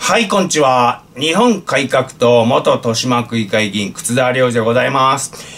はい、こんにちは。日本改革党元豊島区議会議員、楠田亮でございます。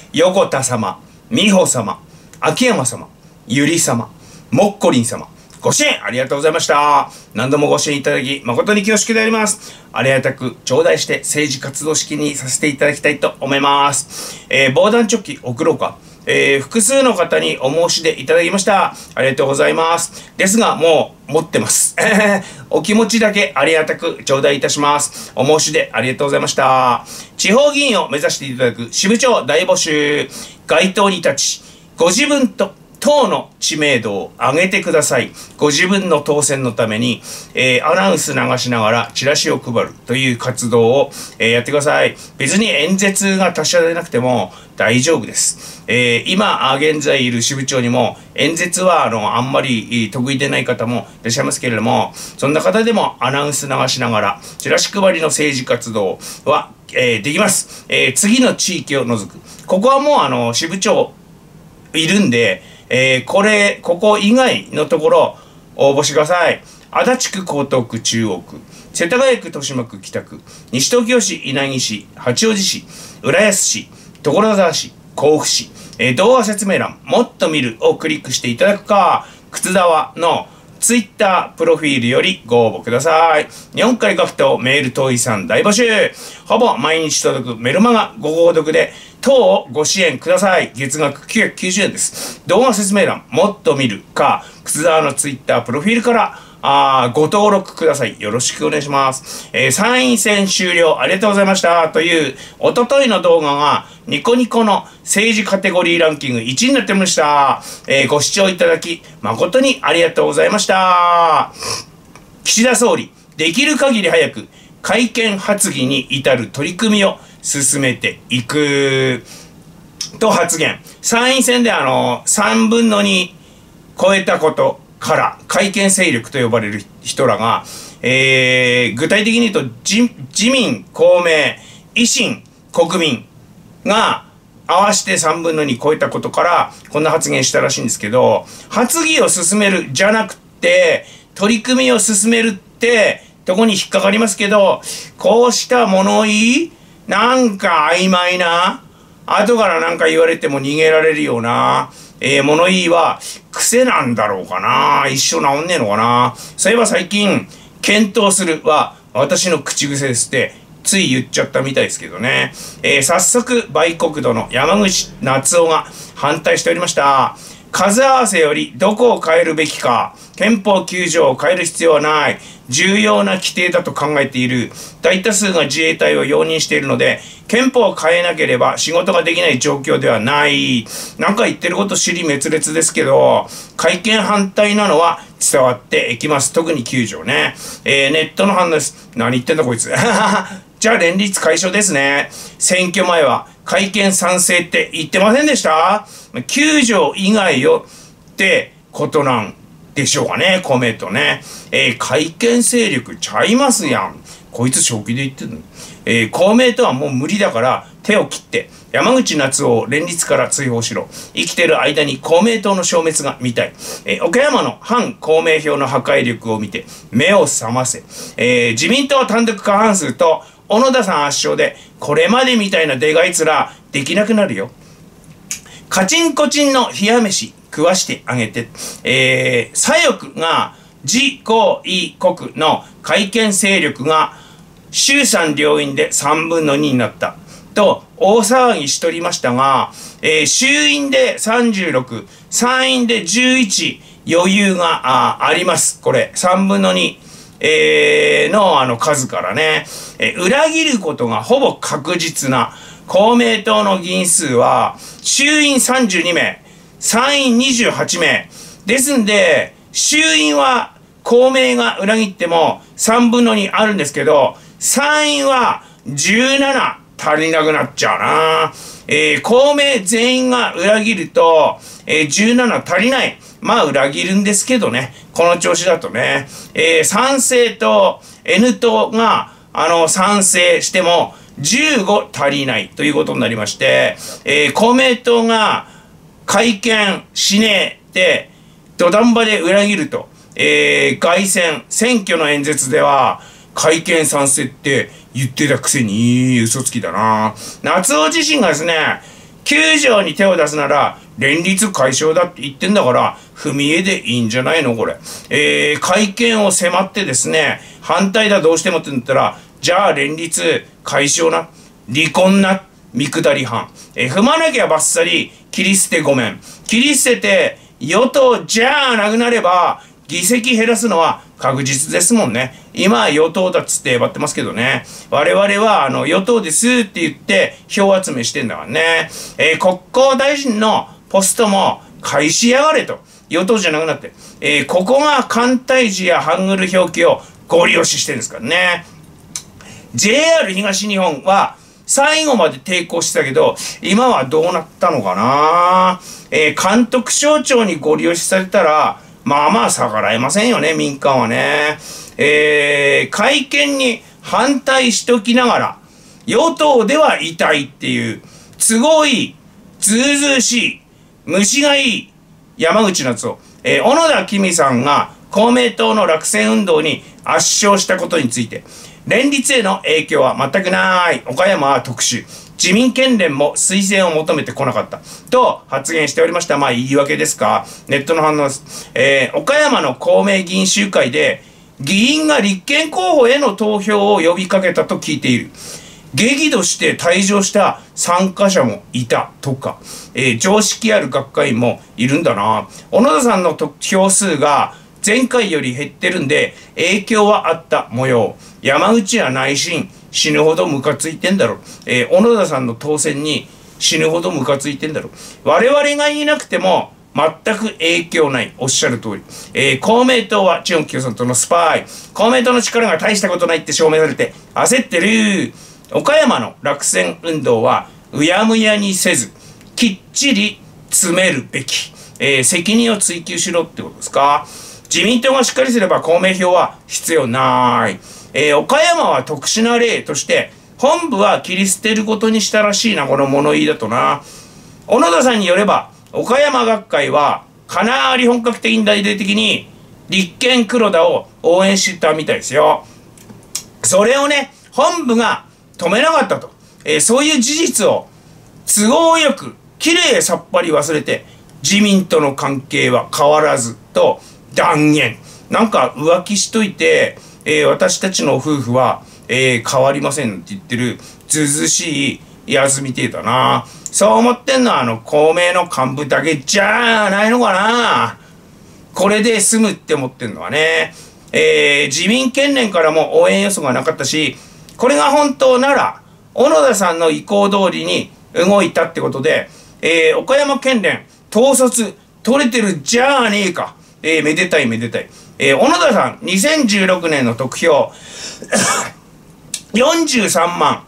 横田様、美穂様、秋山様、ゆり様、もっこりん様、ご支援ありがとうございました。何度もご支援いただき、誠に恐縮であります。ありがたく頂戴して政治活動式にさせていただきたいと思います。防弾チョッキ送ろうか。複数の方にお申し出いただきました。ありがとうございます。ですが、もう持ってます。お気持ちだけありがたく頂戴いたします。お申し出ありがとうございました。地方議員を目指していただく支部長大募集。街頭に立ち、ご自分と党の知名度を上げてください。ご自分の当選のために、アナウンス流しながらチラシを配るという活動を、やってください。別に演説が達者でなくても大丈夫です。今現在いる支部長にも演説はあんまり得意でない方もいらっしゃいますけれども、そんな方でもアナウンス流しながらチラシ配りの政治活動は、できます。次の地域を除く。ここはもう支部長いるんで、ここ以外のところ応募してください。足立区、江東区、中央区、世田谷区、豊島区、北区、西東京市、稲城市、八王子市、浦安市、所沢市、甲府市、動画説明欄、もっと見るをクリックしていただくか、靴沢のツイッタープロフィールよりご応募ください。日本改革党メール党委さん大募集。ほぼ毎日届くメルマガご購読で党をご支援ください。月額990円です。動画説明欄、もっと見るか、靴沢のツイッタープロフィールからご登録ください。よろしくお願いします。参院選終了ありがとうございましたというおとといの動画がニコニコの政治カテゴリーランキング1位になってました。ご視聴いただき誠にありがとうございました。岸田総理、できる限り早く改憲発議に至る取り組みを進めていくと発言。参院選で3分の2超えたことから改憲勢力と呼ばれる人らが、具体的に言うと自民、公明、維新、国民が合わせて3分の2超えたことからこんな発言したらしいんですけど、発議を進めるじゃなくて取り組みを進めるってとこに引っかかりますけど、こうした物言いなんか曖昧な、後からなんか言われても逃げられるような物言いは癖なんだろうかな。一生治んねえのかな。そういえば最近検討するは私の口癖ですってつい言っちゃったみたいですけどね。早速売国度の山口夏夫が反対しておりました。数合わせよりどこを変えるべきか、憲法9条を変える必要はない、重要な規定だと考えている。大多数が自衛隊を容認しているので、憲法を変えなければ仕事ができない状況ではない。なんか言ってること尻滅裂ですけど、改憲反対なのは伝わってきます。特に9条ね。ネットの反応です。何言ってんだこいつ。じゃあ連立解消ですね。選挙前は改憲賛成って言ってませんでした？ 9 条以外よってことなんでしょうかね、公明党ね。改憲勢力ちゃいますやん。こいつ正気で言ってるの。公明党はもう無理だから手を切って山口夏夫を連立から追放しろ。生きてる間に公明党の消滅が見たい。岡山の反公明票の破壊力を見て目を覚ませ。自民党単独過半数と小野田さん圧勝でこれまでみたいなでがいつらできなくなるよ。カチンコチンの冷や飯食わしてあげて、左翼が自公医国の改憲勢力が衆参両院で3分の2になったと大騒ぎしておりましたが、衆院で36、参院で11余裕があります。これ3分の2。の数からね、裏切ることがほぼ確実な公明党の議員数は衆院32名、参院28名ですんで、衆院は公明が裏切っても3分の2あるんですけど、参院は17足りなくなっちゃうな。公明全員が裏切ると、17足りない。まあ裏切るんですけどね。この調子だとね。賛成と N 党が賛成しても15足りないということになりまして、公明党が改憲しねえって土壇場で裏切ると、凱旋選挙の演説では改憲賛成って言ってたくせに嘘つきだな。夏夫自身がですね、9条に手を出すなら連立解消だって言ってんだから、踏み絵でいいんじゃないのこれ。改憲を迫ってですね、反対だどうしてもって言ったら、じゃあ連立解消な、離婚な、見下り犯。踏まなきゃバッサリ、切り捨てごめん。切り捨てて、与党じゃあなくなれば、議席減らすのは確実ですもんね。今は与党だっつって威張ってますけどね。我々は与党ですって言って票集めしてんだからね。国交大臣のポストも返しやがれと。与党じゃなくなって。ここが簡体字やハングル表記をご利用ししてるんですからね。JR 東日本は最後まで抵抗してたけど、今はどうなったのかな。監督省庁にご利用しされたら、まあまあ逆らえませんよね、民間はね。改憲に反対しときながら、与党では痛いっていう、都合いい、ずうずうしい、虫がいい、山口夏夫。小野田公さんが公明党の落選運動に圧勝したことについて、連立への影響は全くない。岡山は特殊。自民県連も推薦を求めてこなかった。と発言しておりました。まあ言い訳ですか。ネットの反応です。岡山の公明議員集会で、議員が立憲候補への投票を呼びかけたと聞いている。激怒して退場した参加者もいたとか、常識ある学会員もいるんだな。小野田さんの得票数が前回より減ってるんで影響はあった模様。山口は内心死ぬほどムカついてんだろ。小野田さんの当選に死ぬほどムカついてんだろ。我々がいなくても全く影響ない。おっしゃる通り。公明党は中国共産党のスパイ。公明党の力が大したことないって証明されて焦ってる。岡山の落選運動はうやむやにせずきっちり詰めるべき。責任を追及しろってことですか。自民党がしっかりすれば公明票は必要ない。岡山は特殊な例として本部は切り捨てることにしたらしいな、この物言いだとな。小野田さんによれば岡山学会はかなり本格的に大々的に立憲黒田を応援してたみたいですよ。それをね、本部が止めなかったと。そういう事実を都合よくきれいさっぱり忘れて自民との関係は変わらずと断言。なんか浮気しといて、私たちの夫婦は、変わりませんって言ってるずうずうしいやつみてえだな。そう思ってんのは公明の幹部だけじゃないのかな。これで済むって思ってんのはね。自民県連からも応援予想がなかったし、これが本当なら小野田さんの意向通りに動いたってことで、岡山県連統率取れてるじゃねえか。めでたいめでたい。小野田さん2016年の得票43万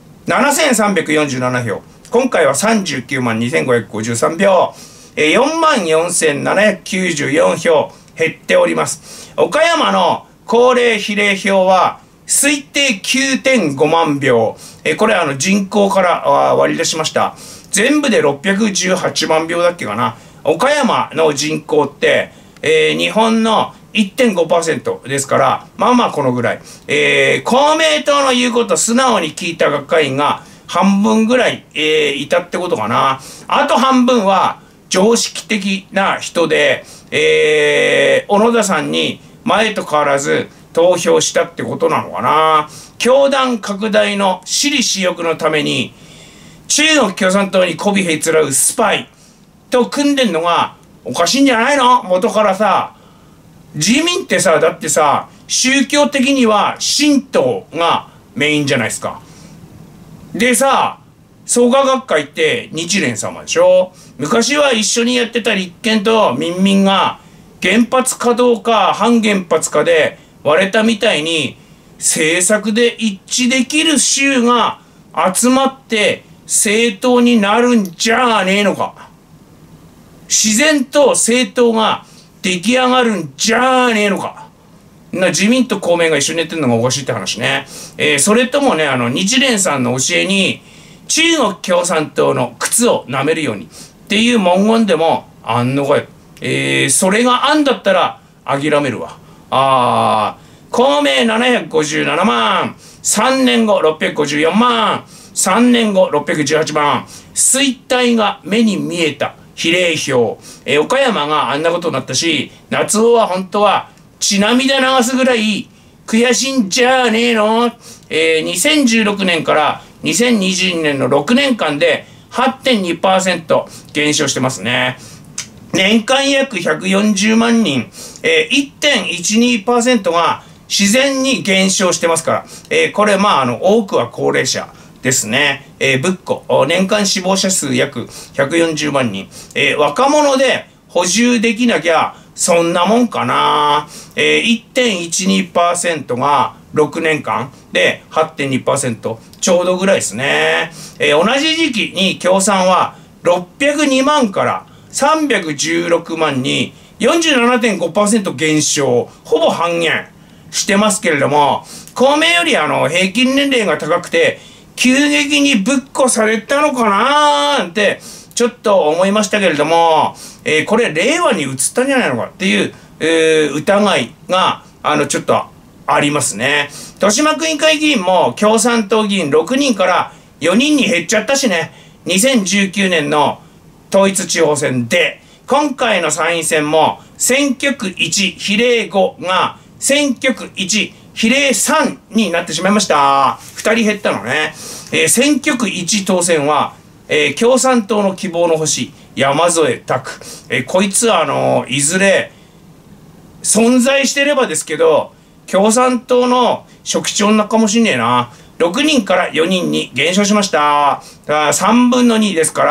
7347票。今回は39万2553票。4万4794票減っております。岡山の高齢比例票は推定 9.5 万票。これ人口から割り出しました。全部で618万票だっけかな。岡山の人口って、日本の 1.5% ですから、まあまあこのぐらい。公明党の言うこと素直に聞いた学会員が半分ぐらい、いたってことかな。あと半分は常識的な人で、小野田さんに前と変わらず投票したってことなのかな。教団拡大の私利私欲のために中国共産党に媚びへつらうスパイと組んでんのがおかしいんじゃないの。元からさ、自民ってさ、だってさ、宗教的には神道がメインじゃないですか。でさ、創価学会って日蓮様でしょ。昔は一緒にやってた立憲と民民が原発かどうか反原発かで割れたみたいに、政策で一致できる州が集まって政党になるんじゃねえのか。自然と政党が出来上がるんじゃねえのか。自民と公明が一緒にやってるのがおかしいって話ね。それともね、日蓮さんの教えに中国共産党の靴を舐めるようにっていう文言でもあんのかよ。それがあんだったら諦めるわ。 公明757万、3年後654万、3年後618万、衰退が目に見えた比例票。岡山があんなことになったし、夏夫は本当は血涙流すぐらい悔しいんじゃねえの。2016年から2022年の6年間で 8.2% 減少してますね。年間約140万人、1.12% が自然に減少してますから、これ多くは高齢者ですね。ぶっこ、年間死亡者数約140万人。若者で補充できなきゃそんなもんかな。1.12% が6年間で 8.2% ちょうどぐらいですね。同じ時期に共産は602万から316万に 47.5% 減少、ほぼ半減してますけれども、公明より平均年齢が高くて急激にぶっこされたのかなーなんてちょっと思いましたけれども、これ令和に移ったんじゃないのかっていう、疑いがちょっとありますね。豊島区議会議員も共産党議員6人から4人に減っちゃったしね。2019年の統一地方選で、今回の参院選も選挙区1比例5が選挙区1比例3になってしまいました。2人減ったのね。選挙区1当選は、共産党の希望の星山添拓。こいつはいずれ存在してればですけど、共産党の書記長になるかもしんねえな。6人から4人に減少しました。3分の2ですから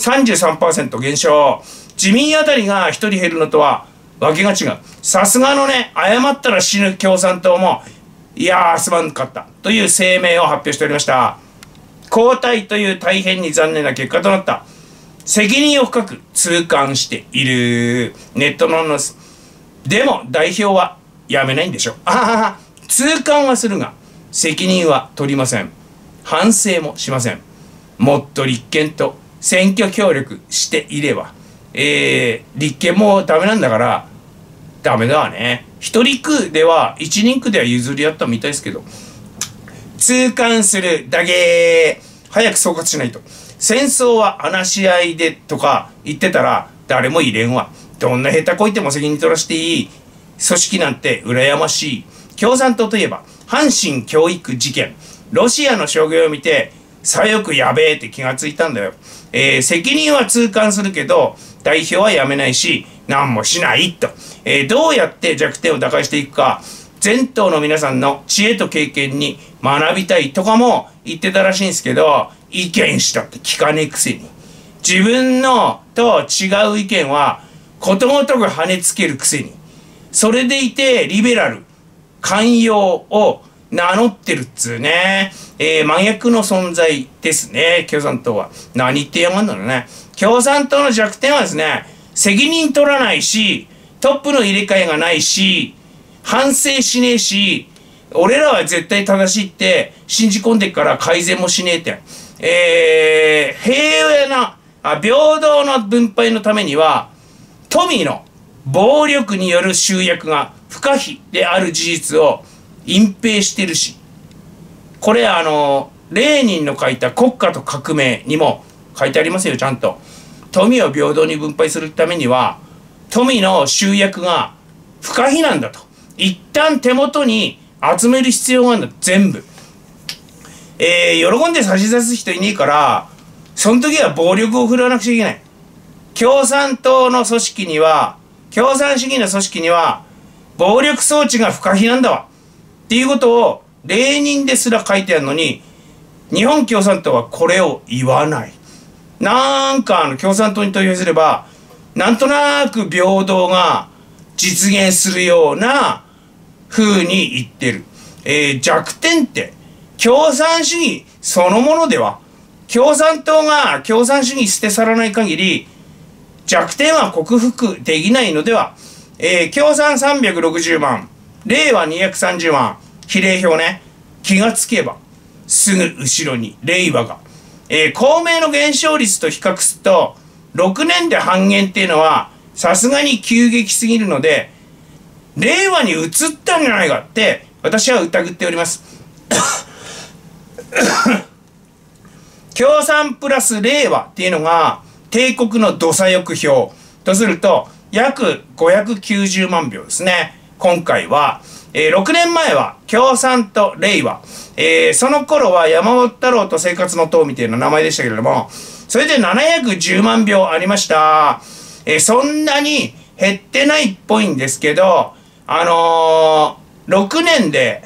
33% 減少。自民あたりが1人減るのとはわけが違う。さすがのね、謝ったら死ぬ共産党も、いやーすまんかったという声明を発表しておりました。交代という大変に残念な結果となった。責任を深く痛感している。ネットのニュース。でも代表は辞めないんでしょ。痛感はするが責任は取りません。反省もしません。もっと立憲と選挙協力していれば、立憲もダメなんだからダメだわね。一人区では一人区では譲り合ったみたいですけど、痛感するだけ。早く総括しないと。戦争は話し合いでとか言ってたら誰も入れんわ。どんな下手こいても責任取らしていい組織なんて羨ましい。共産党といえば阪神教育事件、ロシアの将棋を見て左翼やべえって気がついたんだよ。責任は痛感するけど代表は辞めないし何もしないと。どうやって弱点を打開していくか、全党の皆さんの知恵と経験に学びたいとかも言ってたらしいんですけど、意見したって聞かねえくせに自分のと違う意見はことごとく跳ねつけるくせに、それでいてリベラル寛容を名乗ってるっつうね。真逆の存在ですね、共産党は。何言ってやがんだろうね。共産党の弱点はですね、責任取らないし、トップの入れ替えがないし、反省しねえし、俺らは絶対正しいって信じ込んでっから改善もしねえって。平和な、平等な分配のためには、富の暴力による集約が不可避である事実を隠蔽してるし、これレーニンの書いた国家と革命にも書いてありますよ、ちゃんと。富を平等に分配するためには、富の集約が不可避なんだと。一旦手元に集める必要があるんだ、全部。喜んで差し出す人いねえから、その時は暴力を振るわなくちゃいけない。共産党の組織には、共産主義の組織には、暴力装置が不可避なんだわ。っていうことを、例人ですら書いてあるのに、日本共産党はこれを言わない。なんか共産党に投票すれば、なんとなく平等が実現するような風に言ってる。弱点って共産主義そのものでは、共産党が共産主義捨て去らない限り弱点は克服できないのでは。共産360万、令和230万、比例票ね、気がつけばすぐ後ろに令和が。公明の減少率と比較すると6年で半減っていうのはさすがに急激すぎるので、令和に移ったんじゃないかって私は疑っております。共産プラス令和っていうのが帝国の土佐欲票とすると約590万票ですね。今回は、6年前は共産と令和、その頃は山本太郎と生活の党みたいな名前でしたけれども、それで710万票ありました。そんなに減ってないっぽいんですけど、6年で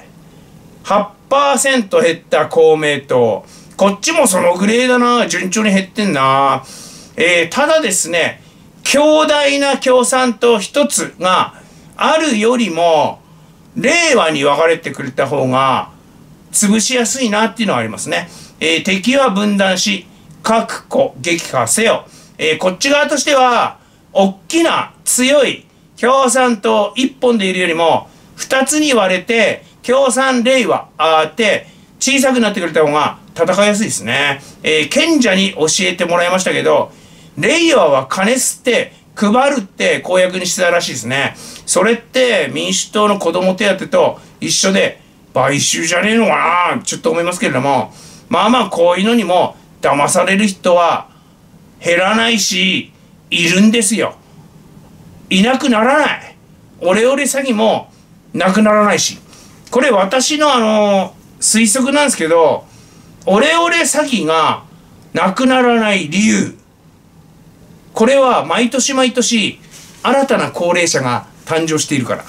8% 減った公明党、こっちもそのぐらいだな、順調に減ってんな。ただですね、強大な共産党一つがあるよりも、令和に分かれてくれた方が潰しやすいなっていうのはありますね。敵は分断し、各個撃破せよ。こっち側としては、大きな強い共産党一本でいるよりも、二つに割れて、共産令和って小さくなってくれた方が戦いやすいですね。賢者に教えてもらいましたけど、令和は金吸って配るって公約にしてたらしいですね。それって民主党の子供手当と一緒で買収じゃねえのかなちょっと思いますけれども、まあまあこういうのにも騙される人は減らないし、いるんですよ。いなくならない。オレオレ詐欺もなくならないし。これ私の推測なんですけど、オレオレ詐欺がなくならない理由。これは毎年毎年新たな高齢者が誕生しているから。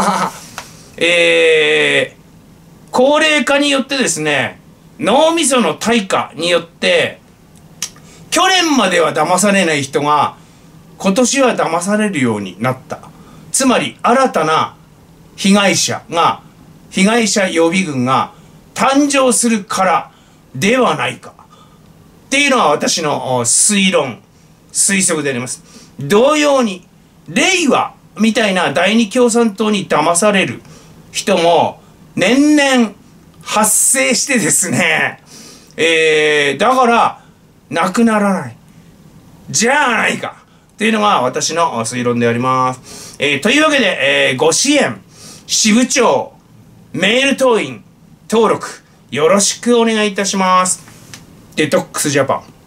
高齢化によってですね、脳みその退化によって、去年までは騙されない人が今年は騙されるようになった。つまり新たな被害者予備軍が誕生するからではないか。っていうのは私の推測であります。同様に、令和みたいな第二共産党に騙される人も年々発生してですね、だからなくならない。じゃあないか。っていうのが私の推論であります。というわけで、ご支援、支部長、メール党員、登録、よろしくお願いいたします。デトックスジャパン。